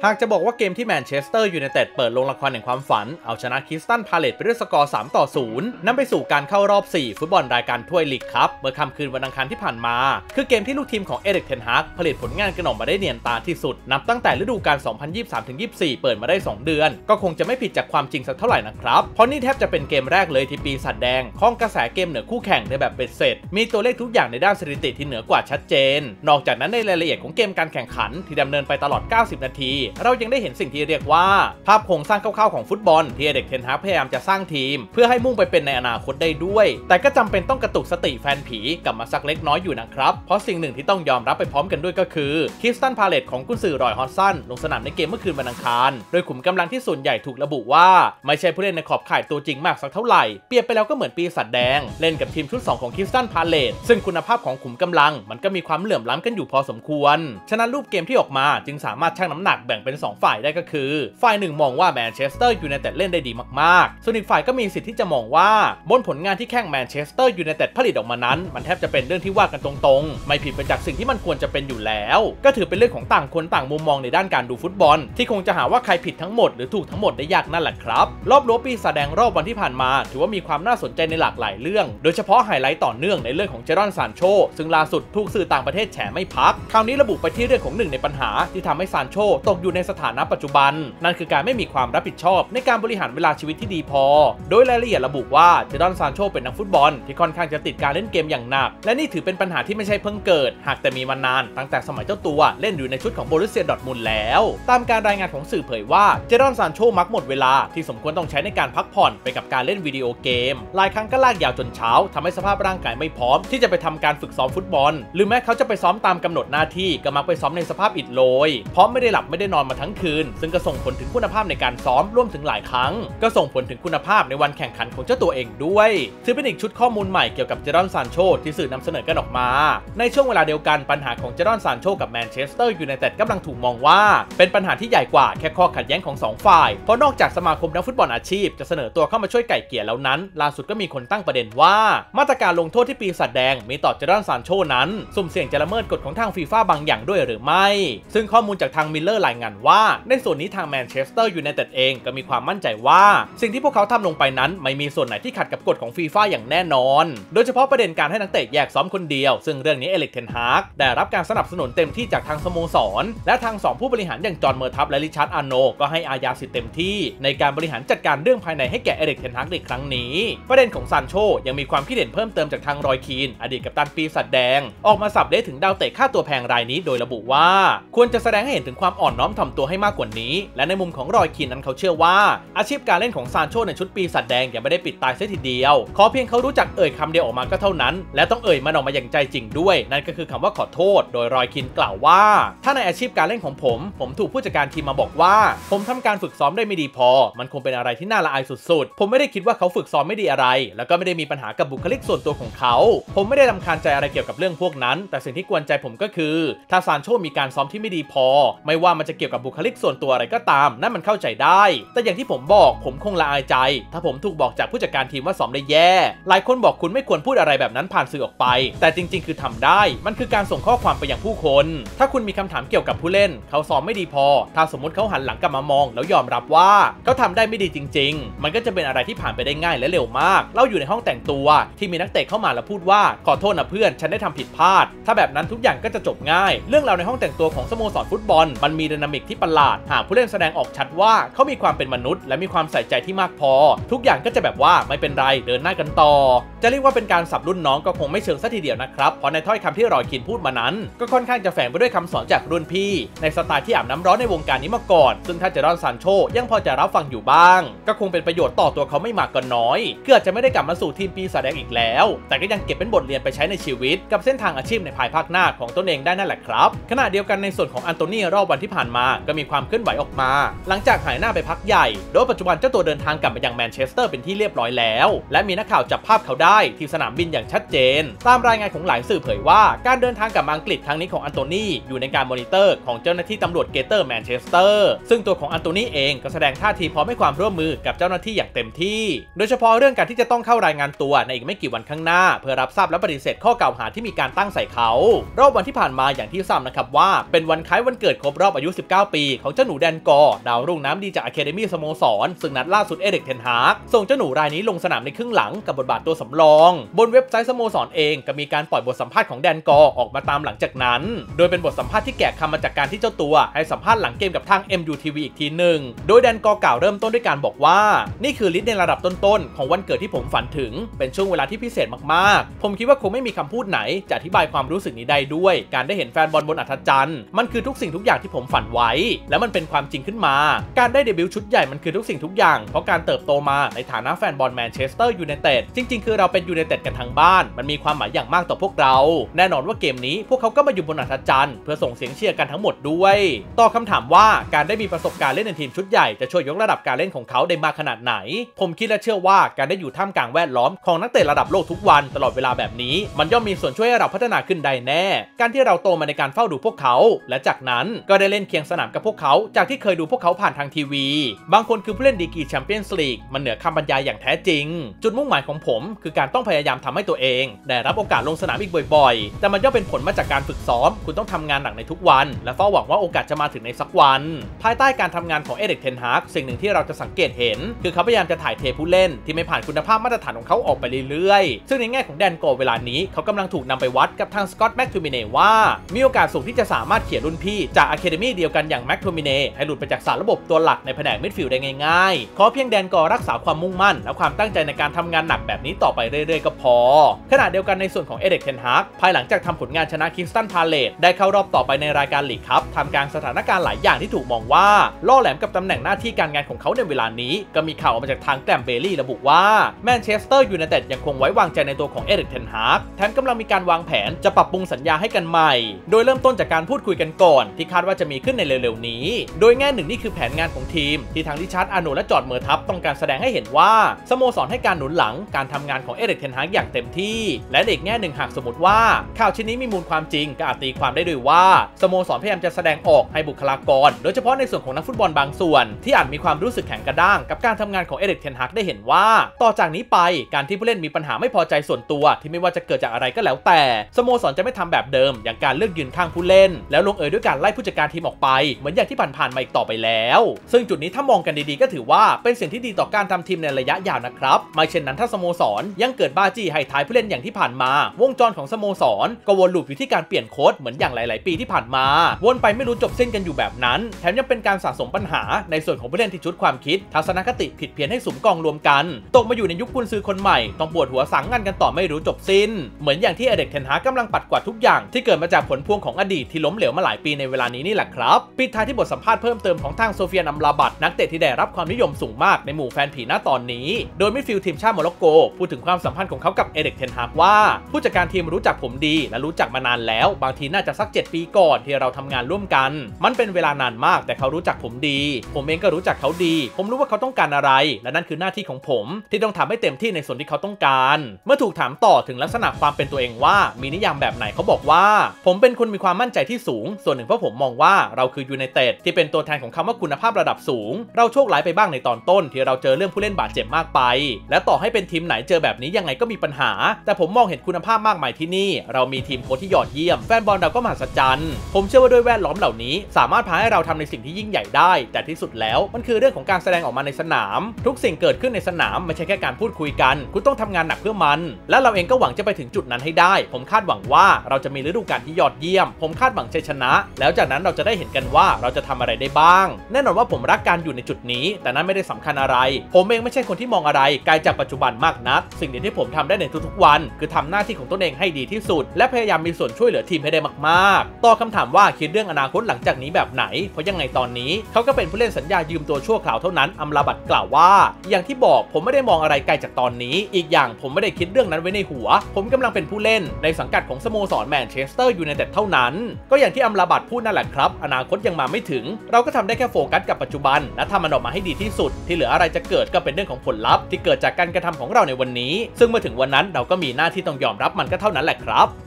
หากจะบอกว่าเกมที่แมนเชสเตอร์ยูไนเต็ดเปิดโรงละครแห่งความฝันเอาชนะคริสตัลพาเลซไปด้วยสกอร์ 3-0 นำไปสู่การเข้ารอบ 4 ฟุตบอลรายการถ้วยลีกครับเมื่อค่ำคืนวันอังคารที่ผ่านมาคือเกมที่ลูกทีมของเอริก เทนฮากผลิตผลงานกันออกมาได้เนียนตาที่สุดนับตั้งแต่ฤดูกาล 2023-24 เปิดมาได้ 2 เดือนก็คงจะไม่ผิดจากความจริงสักเท่าไหร่นะครับเพราะนี่แทบจะเป็นเกมแรกเลยที่ปีศาจแดงครองกระแสเกมเหนือคู่แข่งในแบบเบ็ดเสร็จมีตัวเลขทุกอย่างในด้านสถิติที่เหนือกว่าชัดเจนนอกจากนั้นในรายละเอียดของเกมการแข่งขันที่ดำเนินไปตลอด 90 นาทีเรายังได้เห็นสิ่งที่เรียกว่าภาพโครงสร้างคร่าวๆของฟุตบอลที่เอริก เทนฮากพยายามจะสร้างทีมเพื่อให้มุ่งไปเป็นในอนาคตได้ด้วยแต่ก็จำเป็นต้องกระตุกสติแฟนผีกลับมาสักเล็กน้อยอยู่นะครับเพราะสิ่งหนึ่งที่ต้องยอมรับไปพร้อมกันด้วยก็คือคริสตัลพาเลซของกุนซือรอย ฮอดสันลงสนามในเกมเมื่อคืนวันอังคารโดยขุมกำลังที่ส่วนใหญ่ถูกระบุว่าไม่ใช่ผู้เล่นในขอบข่ายตัวจริงมากสักเท่าไหร่เปรียบไปแล้วก็เหมือนปีศาจแดงเล่นกับทีมชุด2ของคริสตัลพาเลซซึ่งคุณภาพของขุมกำลังมันก็มีความเหลื่อมล้ำกันอยู่พอสมควรฉะนั้นรูปเกมที่ออกมาจึงสามารถชั่งน้ำหนักแบ่งเป็น2ฝ่ายได้ก็คือฝ่ายหนึ่งมองว่าแมนเชสเตอร์ยูไนเต็ดเล่นได้ดีมากๆส่วนอีกฝ่ายก็มีสิทธิ์ที่จะมองว่าบนผลงานที่แข่งแมนเชสเตอร์ยูไนเต็ดผลิตออกมานั้นมันแทบจะเป็นเรื่องที่ว่ากันตรงๆไม่ผิดไปจากสิ่งที่มันควรจะเป็นอยู่แล้วก็ถือเป็นเรื่องของต่างคนต่างมุมมองในด้านการดูฟุตบอลที่คงจะหาว่าใครผิดทั้งหมดหรือถูกทั้งหมดได้ยากนั่นแหละครับรอบรั้วปีศาจแดงรอบวันที่ผ่านมาถือว่ามีความน่าสนใจในหลากหลายเรื่องโดยเฉพาะไฮไลท์ต่อเนื่องในเรื่องของเจดอน ซานโชซึ่งล่าสุดถูกสื่อต่างประเทศแฉไม่พักคราวนี้ระบุไปที่เรื่องของหนึ่งในปัญหาที่ทำให้ซานโชตกอยู่ในสถานะปัจจุบันนั่นคือการไม่มีความรับผิดชอบในการบริหารเวลาชีวิตที่ดีพอโดยรายละเอียดระบุว่าเจดอน ซานโชเป็นนักฟุตบอลที่ค่อนข้างจะติดการเล่นเกมอย่างหนักและนี่ถือเป็นปัญหาที่ไม่ใช่เพิ่งเกิดหากแต่มีมานานตั้งแต่สมัยเจ้าตัวเล่นอยู่ในชุดของโบรุสเซีย ดอร์ทมุนด์แล้วตามการรายงานของสื่อเผยว่าเจดอน ซานโชมักหมดเวลาที่สมควรต้องใช้ในการพักผ่อนไปกับการเล่นวิดีโอเกมหลายครั้งก็ลากยาวจนเช้าทำให้สภาพร่างกายไม่พร้อมที่จะไปทำการฝึกซ้อมฟุตบอลหรือแม้เขาจะไปซ้อมตามกำหนดหน้าที่ก็มักไปซ้อมในสภาพอิดโรยเพราะไม่ได้หลับไม่ได้นอนมาทั้งคืนซึ่งก็ส่งผลถึงคุณภาพในการซ้อมร่วมถึงหลายครั้งก็ส่งผลถึงคุณภาพในวันแข่งขันของเจ้าตัวเองด้วยถือเป็นอีกชุดข้อมูลใหม่เกี่ยวกับเจดอน ซานโชที่สื่อนำเสนอกันออกมาในช่วงเวลาเดียวกันปัญหาของเจดอน ซานโชกับแมนเชสเตอร์ยูไนเต็ดกำลังถูกมองว่าเป็นปัญหาที่ใหญ่กว่าแค่ข้อขัดแย้งของ2ฝ่ายเพราะนอกจากสมาคมนักฟุตบอลอาชีพจะเสนอตัวเข้ามาช่วยไก่เกลี่ยแล้วนั้นล่าสุดก็มีคนตั้งประเด็นว่ามาตรการลงโทษที่ปีศาจแดงมีต่อเจดอน ซานโชนั้นสุ่มเสี่ยงจะละเมิดกฎของทางฟีฟ่าบางอย่างด้วยหรือไม่ซึ่งข้อมูลจากทางมิลเลอร์รายงานว่าในส่วนนี้ทางแมนเชสเตอร์ยูไนเต็ดเองก็มีความมั่นใจว่าสิ่งที่พวกเขาทำลงไปนั้นไม่มีส่วนไหนที่ขัดกับกฎของฟีฟ่าอย่างแน่นอนโดยเฉพาะประเด็นการให้นักเตะแยกซ้อมคนเดียวซึ่งเรื่องนี้เอริก เทนฮากได้รับการสนับสนุนเต็มที่จากทางสโมสรและทาง2ผู้บริหารอย่างจอห์น เมอร์ทัฟและริชาร์ด อาร์โนก็ให้อาญาสิทธิ์เต็มที่ในการบริหารจัดการเรื่องภายในให้แก่เอริก เทนฮากในครั้งนี้ประเด็นของซานโชยังมีความคิดเห็นเพิ่มเติมจากทางรอยคีนอดีตกัปตันปีศาจแดงออกมาสับเละถึงดาวเตะค่าตัวแพงรายนี้โดยระบุว่าควรจะแสดงให้เห็นถึงความอ่อนน้อมถ่อมตัวให้มากกว่านี้และในมุมของรอยคีนนั้นเขาเชื่อว่าอาชีพการเล่นของซานโชในชุดปีศาจแดงยังไม่ได้ปิดตายเสียทีเดียวขอเพียงเขารู้จักเอ่ยคำเดียวออกมาก็เท่านั้นและต้องเอ่ยมันออกมาอย่างใจจริงด้วยนั่นก็คือคำว่าขอโทษโดยรอยคินกล่าวว่าถ้าในอาชีพการเล่นของผมถูกผู้จัดการทีมมาบอกว่าผมทำการฝึกซ้อมได้ไม่ดีพอมันคงเป็นอะไรที่น่าละอายสุดๆผมไม่ได้คิดว่าเขาฝึกซ้อมไม่ดีอะไรแล้วก็ไม่ได้มีปัญหากับบุคลิกส่วนตัวของเขาผมไม่ได้รำคาญใจอะไรเกี่ยวกับเรื่องพวกนั้นแต่สิ่งที่กวนใจผมก็คือถ้าซานโชมีการซ้อมที่ไม่ดีพอไม่ว่ามันจะเกี่ยวกับบุคลิกส่วนตัวอะไรก็ตามนั่นมันเข้าใจได้แต่อย่างที่ผมบอกผมคงละอายใจถ้าผมถูกบอกจากผู้จัดการทีมว่าซ้อมได้แย่หลายคนบอกคุณไม่ควรพูดอะไรแบบนั้นผ่านสื่อออกไปแต่จริงๆคือทำได้มันคือการส่งข้อความไปยังผู้คนถ้าคุณมีคำถามเกี่ยวกับผู้เล่นเขาซ้อมไม่ดีพอถ้าสมมติเขาหันหลังกลับมามองแล้วยอมรับว่าเขาทำได้ไม่ดีจริงๆมันก็จะเป็นอะไรที่ผ่านไปได้ง่ายและเร็วมากเราอยู่ในห้องแต่งตัวที่มีนักเตะเข้ามาแล้วพูดว่าขอโทษนะเพื่อนฉันได้ทำผิดพลาดถ้าแบบนั้นทุกอย่างก็จะจบง่ายเรื่องราวในห้องแต่งตัวของสโมสรฟุตบอลมันมีดินามิกที่ประหลาดหากผู้เล่นแสดงออกชัดว่าเขามีความเป็นมนุษย์และมีความใส่ใจที่มากพอทุกอย่างก็จะแบบว่าไม่เป็นไรเดินหน้ากันต่อจะเรียกว่าเป็นการสับรุ่นน้องก็คงไม่เชิงซะทีเดียวนะครับเพราะในถ้อยคำที่รอยคินพูดมานั้นก็ค่อนข้างจะแฝงไปด้วยคำสอนจากรุ่นพี่ในสไตล์ที่อาบน้ำร้อนในวงการนี้มาก่อนซึ่งถ้าเจดอน ซานโชยังพอจะรับฟังอยู่บ้างก็คงเป็นประโยชน์ต่อตัวเขาไม่มากก็น้อยเกือบจะไม่ได้กลับมาสู่ทีมปีศาจแดงอีกแล้วแต่ก็ยังเก็บเป็นบทเรียนไปใช้ในชีวิตกับเส้นทางอาชีพในภายภาคหน้าของตนเองได้นั่นแหละครับขณะเดียวกันในส่วนของอันโตนีรอบวันที่ผ่านมาก็มีความเคลื่อนไหวออกมาหลังจากหายหน้าไปพักใหญ่โดยปัจจุบันเจ้าตัวเดินทางกลับมายังแมนเชสเตอร์เป็นที่เรียบร้อยแล้วและมีนักข่าวจับภาพเขาได้ที่สนามบินอย่างชัดเจนตามรายงานของหลายสื่อเผยว่าการเดินทางกลับมาอังกฤษครั้งนี้ของอันโตนีอยู่ในการมอนิเตอร์ของเจ้าหน้าที่ตำรวจเกเตอร์แมนเชสเตอร์ซึ่งตัวของอันโตนีเองก็แสดงท่าทีพร้อมให้ความร่วมมือกับเจ้าหน้าที่อย่างเต็มที่โดยเฉพาะเรื่องการที่จะต้องเข้ารายงานตัวในอีกไม่กี่วันข้างหน้าเพื่อรับทราบและปฏิเสธข้อกล่าวหาที่มีการตั้งใส่เขารอบวันที่ผ่านมาอย่างที่ทราบนะครับว่าเป็นวันคล้ายวันเกิดครบรอบอายุ 29 ปีของเจ้าหนูแดนกอร์ดาวรุ่งน้ำดีจากอะคาเดมี่สโมสรซึ่งนัดล่าสุดเอริกเทนฮากส่งเจ้าหนูรายนี้ลงสนามในครึ่งหลังกับบทบาทตัวสำรองบนเว็บไซต์สโมสรเองก็มีการปล่อยบทสัมภาษณ์ของแดนกอร์ออกมาตามหลังจากนั้นโดยเป็นบทสัมภาษณ์ที่แกะคำมาจากการที่เจ้าตัวให้สัมภาษณ์หลังเกมกับทาง MUTV อีกทีหนึ่งโดยแดนกอร์กล่าวเริ่มต้นด้วยการบอกว่านี่คือลิสต์ในระดับต้นๆของวันเกิดที่ผมฝันถึงเป็นช่วงเวลาที่พิเศษมากๆผมคิดว่าคงไม่มีคำพูดไหนจะอธิบายความรู้สึกนี้ได้ด้วยการได้เห็นแฟนบอลบนอัฐจันทร์มันคือทุกสิ่งทุกอย่างที่ผมฝันไว้และมันเป็นความจริงขึ้นมาการได้เดบิวต์ชุดใหญ่มันคือทุกสิ่งทุกอย่างเพราะการเติบโตมาในฐานะแฟนบอลแมนเชสเตอร์ยูไนเต็ดจริงๆคือเราเป็นยูไนเต็ดกันทั้งบ้านมันมีความหมายอย่างมากต่อพวกเราแน่นอนว่าเกมนี้พวกเขาก็มาอยู่บนอัฐจันทร์เพื่อส่งเสียงเชียร์กันทั้งหมดด้วยต่อคำถามว่าการได้มีประสบการณ์เล่นในทีมชุดใหญ่จะช่วยยกระดับการเล่นของเขาได้มากขนาดไหนผมคิดและเชื่อว่าการได้อยู่ท่ามกลางแวดล้อมของนักเตะระดับโลกทุกวันตลอดเวลาแบบนี้มันย่อมมีส่วนช่วยให้เราพัฒนาขึ้นได้แน่การที่เราโตมาในการเฝ้าดูพวกเขาและจากนั้นก็ได้เล่นเคียงสนามกับพวกเขาจากที่เคยดูพวกเขาผ่านทางทีวีบางคนคือผู้เล่นดีกรีแชมเปี้ยนส์ลีกมันเหนือคำบรรยายอย่างแท้จริงจุดมุ่งหมายของผมคือการต้องพยายามทำให้ตัวเองได้รับโอกาสลงสนามอีกบ่อยๆแต่มันย่อมเป็นผลมาจากการฝึกซ้อมคุณต้องทำงานหนักในทุกวันและเฝ้าหวังว่าโอกาสจะมาถึงในสักวันภายใต้การทำงานของเอริกเทนฮากสิ่งหนึ่งที่เราจะสังเกตเห็นคือเขาพยายามจะถ่ายเทผู้เล่นที่ไม่ผ่านคุณภาพมาตรฐานของเขาออกไปเรื่อยๆซึ่งในแง่ของแดนโกเวลานี้เขากำลังถูกนำไปวัดกับทางสกอตต์แม็กทูมิเน่ว่ามีโอกาสสูงที่จะสามารถเขี่ยรุ่นพี่จากอะคาเดมี่เดียวกันอย่างแม็กทูมิเน่ให้หลุดไปจากสารระบบตัวหลักในแผนกมิดฟิลด์ได้ง่ายๆขอเพียงแดนกอรักษาความมุ่งมั่นและความตั้งใจในการทำงานหนักแบบนี้ต่อไปเรื่อยๆก็พอขณะเดียวกันในส่วนของเอริกเทนฮากภายหลังจากทำผลงานชนะคิงสตันพาเลตได้เข้ารอบต่อไปในรายการลีกคัพทำกลางสถานการณ์หลายอย่างที่ถูกมองว่าล่อแหลมกับตำแหน่งหน้าที่การงานของเขาในเวลานี้ก็มีข่าวออกมาจากทางแกรมเบลลี่ระบุว่าแมนเชสเตอร์ยูไนเต็ดยังคงไว้วางใจในตัวของเอริกเทนฮากแถมกำลังมีการวางแผนจะปรับปรุงสัญญาให้กันใหม่โดยเริ่มต้นจากการพูดคุยกันก่อนที่คาดว่าจะมีขึ้นในเร็วๆนี้โดยแง่หนึ่งนี่คือแผนงานของทีมที่ทางริชาร์ดอาร์โนและจอร์จเมอร์ทัพต้องการแสดงให้เห็นว่าสโมสรให้การหนุนหลังการทำงานของเอริกเทนฮากอย่างเต็มที่และอีกแง่หนึ่งหากสมมติว่าข่าวชิ้นนี้มีมูลความจริงก็อาจตีความได้ด้วยว่าสโมสรพยายามจะแสดงออกให้บุคลากรโดยเฉพาะในส่วนของนักฟุตบอลบางส่วนที่อาจมีความรู้สึกแข็งกระด้างกับการทำงานของเอริกเทนฮากได้เห็นว่าต่อจากนี้ไปการที่ผู้เล่นมีปัญหาไม่พอใจส่วนตัวที่ไม่ว่าจะเกิดจากอะไรก็แล้วแต่สโมสรจะไม่ทำแบบเดิมอย่างการเลือกยืนข้างผู้เล่นแล้วลงเอยด้วยการไล่ผู้จัดการทีมออกไปเหมือนอย่างที่ผ่านๆมาอีกต่อไปแล้วซึ่งจุดนี้ถ้ามองกันดีๆก็ถือว่าเป็นสิ่งที่ดีต่อการทำทีมในระยะยาวนะครับไม่เช่นนั้นถ้าสโมสรยังเกิดบ้าจี้ให้ท้ายผู้เล่นอย่างที่ผ่านมาวงจรของสโมสรก็วนลูปอยู่ที่การเปลี่ยนโค้ชเหมือนอย่างหลายๆปีที่ผ่านมาวนไปไม่รู้จบสิ้นกันอยู่แบบนั้นแถมยังเป็นการสะสมปัญหาในส่วนของผู้เล่นที่ชุดความคิดทัศนคติผิดเพี้ยนให้สุมกองรวมกันตกมาอยู่ในยุคกุนซือคนใหม่ต้องปวดหัวสังงานกันต่อไม่รู้จบสิ้นเหมือนอย่างที่เอริกเทนฮากกำลังปัดกวาดทุกอย่างที่เกิดมาจากผลพวงของอดีตที่ล้มเหลวมาหลายปีในเวลานี้นี่แหละครับปิดท้ายที่บทสัมภาษณ์เพิ่มเติมของทางโซเฟียน อัมราบัตนักเตะที่ได้รับความนิยมสูงมากในหมู่แฟนผีณตอนนี้โดยมิดฟิลด์ทีมชาติโมร็อกโกพูดถึงความสัมพันธ์ของเขากับเอริกเทนฮากว่าผู้จัดการทีมรู้จักผมดีและรู้จักมานานแล้วบางทีน่าจะสัก7 ปีก่อนที่เราทำงานร่วมกันมันเป็นเวลานานมากแต่เขารู้จักผมดีผมเองก็รู้จักเขาดีผมรู้ว่าเขาต้องการอะไรและนั่นคือหน้าที่ของผมที่ต้องทำให้เต็มที่ในส่วนที่เขาต้องการเมื่อถูกถามต่อถึงลักษณะความเป็นตัวเองว่ามีนิยามแบบไหนเขาบอกว่าผมเป็นคนมีความมั่นใจที่สูงส่วนหนึ่งเพราะผมมองว่าเราคือยูไนเต็ดที่เป็นตัวแทนของคำว่าคุณภาพระดับสูงเราโชคร้ายไปบ้างในตอนต้นที่เราเจอเรื่องผู้เล่นบาดเจ็บมากไปและต่อให้เป็นทีมไหนเจอแบบนี้ยังไงก็มีปัญหาแต่ผมมองเห็นคุณภาพมากมายที่นี่เรามีทีมโค้ชที่ยอดเยี่ยมแฟนบอลเราก็มหัศจรรย์ผมเชื่อว่าด้วยแวดล้อมเหล่านี้สามารถพาให้เราทำในสิ่งที่ยิ่งใหญ่ได้แต่ที่สุดแล้วมันคือเรื่องของการแสดงออกมาในสนามทุกสิ่งเกิดขึ้นในสนามไม่ใช่แค่การพูดคุยกันคุณต้องทำงานหนักเพื่อมันและเราเองก็หวังจะไปถึงจุดนั้นให้ได้ผมคาดหวังว่าเราจะมีฤดูกาลที่ยอดเยี่ยมผมคาดหวังชัยชนะแล้วจากนั้นเราจะได้เห็นกันว่าเราจะทำอะไรได้บ้างแน่นอนว่าผมรักการอยู่ในจุดนี้แต่นั้นไม่ได้สำคัญอะไรผมเองไม่ใช่คนที่มองอะไรไกลจากปัจจุบันมากนักสิ่งเดียวที่ผมทำได้ในทุกๆวันคือทำหน้าที่ของตนเองให้ดีที่สุดและพยายามมีส่วนช่วยเหลือทีมให้ได้มากๆต่อคำถามว่าคิดเรื่องอนาคตหลังจากนี้แบบไหนเพราะยังไงตอนนี้เขาก็เป็นผู้เล่นสัญญายืมตัวชั่วคราวเท่านั้นอัมราบัตกล่าวว่าอย่างที่บอกผมไม่ได้มองอะไรไกลจากตอนนี้อีกอย่างผมไม่ได้คิดเรื่องนั้นไว้ในหัวผมกำลังเป็นผู้เล่นในสังกัดของสโมสรแมนเชสเตอร์ยูไนเต็ดเท่านั้นก็อย่างที่อัมราบัตพูดนั่นแหละครับอนาคตยังมาไม่ถึงเราก็ทำได้แค่โฟกัสกับปัจจุบันและทำมันออกมาให้ดีที่สุดที่เหลืออะไรจะเกิดก็เป็นเรื่องของผลลัพธ์ที่เกิดจากการกระทำของเราในวันนี้ซึ่งเมื่อถึงวันนั้นเราก็มีหน้าที่ต้องยอมรับมันก็เท่านั้นแหละครับ